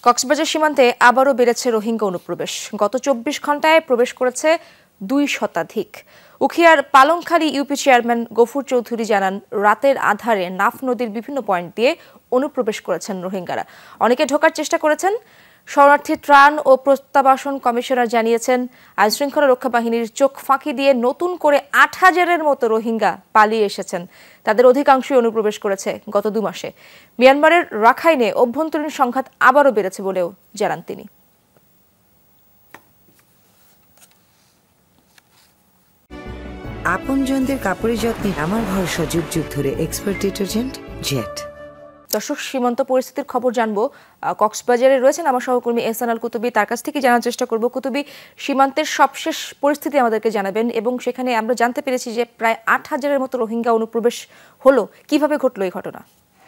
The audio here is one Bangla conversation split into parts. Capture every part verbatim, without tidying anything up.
কক্সবাজার সীমান্তে আবারও বেড়েছে রোহিঙ্গা অনুপ্রবেশ। গত চব্বিশ ঘন্টায় প্রবেশ করেছে দুই শতাধিক। উখিয়ার পালংখালী ইউপি চেয়ারম্যান গফুর চৌধুরী জানান, রাতের আধারে নাফ নদীর বিভিন্ন পয়েন্ট দিয়ে অনুপ্রবেশ করেছেন রোহিঙ্গারা। অনেকে ঢোকার চেষ্টা করেছেন। শরণার্থী ত্রাণ ও প্রত্যাবাসন কমিশনার জানিয়েছেন, আইনশৃঙ্খলা রক্ষা বাহিনীর চোখ ফাঁকি দিয়ে নতুন করে আট হাজারের মতো রোহিঙ্গা পালিয়ে এসেছেন। তাদের অধিকাংশই অনুপ্রবেশ করেছে গত দু মাসে। মিয়ানমারের রাখাইনে অভ্যন্তরীণ সংঘাত আবারও বেড়েছে বলেও জানান তিনি। আপনজনদের কাপড়ের যত্নে আমার ভরসা যুগ যুগ ধরে এক্সপার্ট ডিটারজেন্ট জেট। দর্শক, সীমান্ত পরিস্থিতির খবর জানবো। কক্সবাজারে রয়েছেন আমার সহকর্মী এহসান আল কুতুবী, তার কাছ থেকে জানার চেষ্টা করব। কুতুবী, সীমান্তের সবশেষ পরিস্থিতি আমাদেরকে জানাবেন, এবং সেখানে আমরা জানতে পেরেছি যে প্রায় আট হাজারের মতো রোহিঙ্গা অনুপ্রবেশ হলো। কিভাবে ঘটলো এই ঘটনা?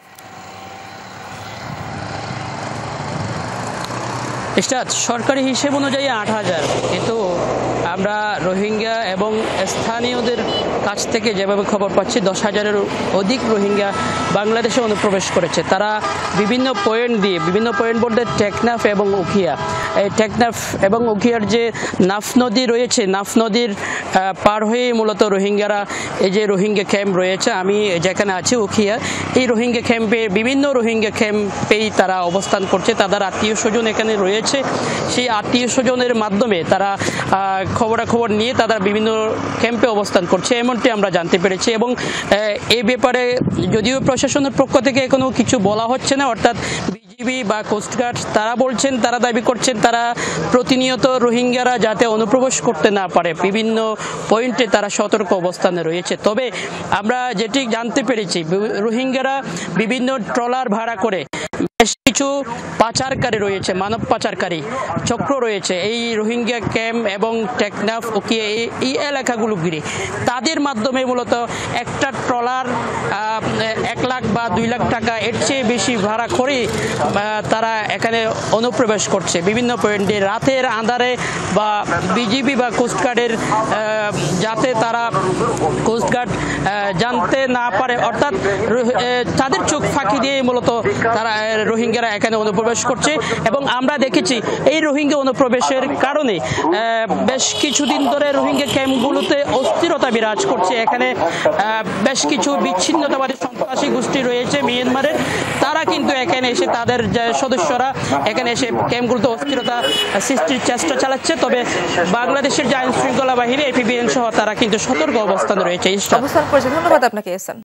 সরকারি হিসেব অনুযায়ী আট হাজার, কিন্তু আমরা রোহিঙ্গা এবং স্থানীয়দের কাছ থেকে যেভাবে খবর পাচ্ছি, দশ হাজারের অধিক রোহিঙ্গা বাংলাদেশে অনুপ্রবেশ করেছে। তারা বিভিন্ন পয়েন্ট দিয়ে, বিভিন্ন পয়েন্ট বলতে টেকনাফ এবং উখিয়া, এই টেকনাফ এবং উখিয়ার যে নাফ নদী রয়েছে, নাফ নদীর পার হয়ে মূলত রোহিঙ্গারা, এই যে রোহিঙ্গা ক্যাম্প রয়েছে, আমি যেখানে আছি উখিয়া, এই রোহিঙ্গা ক্যাম্পে বিভিন্ন রোহিঙ্গা ক্যাম্পেই তারা অবস্থান করছে। তাদের আত্মীয় স্বজন এখানে রয়েছে, সেই আত্মীয় স্বজনের মাধ্যমে তারা খবরাখবর নিয়ে তারা বিভিন্ন ক্যাম্পে অবস্থান করছে, এমনটি আমরা জানতে পেরেছি। এবং এই ব্যাপারে যদিও প্রশাসনের পক্ষ থেকে এখনো কিছু বলা হচ্ছে না, অর্থাৎ বিজিবি বা কোস্টগার্ড তারা বলছেন, তারা দাবি করছেন তারা প্রতিনিয়ত রোহিঙ্গারা যাতে অনুপ্রবেশ করতে না পারে বিভিন্ন পয়েন্টে তারা সতর্ক অবস্থানে রয়েছে। তবে আমরা যেটি জানতে পেরেছি, রোহিঙ্গারা বিভিন্ন ট্রলার ভাড়া করে, বেশ কিছু পাচারকারী রয়েছে, মানব পাচারকারী চক্র রয়েছে এই রোহিঙ্গা ক্যাম্প এবং টেকনাফ ওকিয়া এই এলাকাগুলো ঘিরে। তাদের মাধ্যমে মূলত একটা ট্রলার এক লাখ বা দুই লাখ টাকা এর চেয়ে বেশি ভাড়া করে তারা এখানে অনুপ্রবেশ করছে বিভিন্ন পয়েন্টে রাতের আঁধারে, বা বিজিবি বা কোস্টগার্ডের যাতে তারা কোস্টগার্ড জানতে না পারে, অর্থাৎ তাদের চোখ ফাঁকি দিয়ে মূলত তারা রোহিঙ্গারা এখানে অনুপ্রবেশ করছে। এবং আমরা দেখেছি এই রোহিঙ্গা অনুপ্রবেশের কারণে বেশ কিছুদিন ধরে রোহিঙ্গা ক্যাম্পগুলোতে অস্থিরতা বিরাজ করছে। এখানে বেশ কিছু বিচ্ছিন্নতাবাদী সন্ত্রাসী গোষ্ঠী রয়েছে মিয়ানমারের, তারা কিন্তু এখানে এসে তাদের যে সদস্যরা এখানে এসে ক্যাম্পগুলোতে অস্থিরতা সৃষ্টির চেষ্টা চালাচ্ছে। তবে বাংলাদেশের যে আইন শৃঙ্খলা বাহিনী এপিবিএন সহ তারা কিন্তু সতর্ক অবস্থানে রয়েছে। ধন্যবাদ আপনাকে এহসান।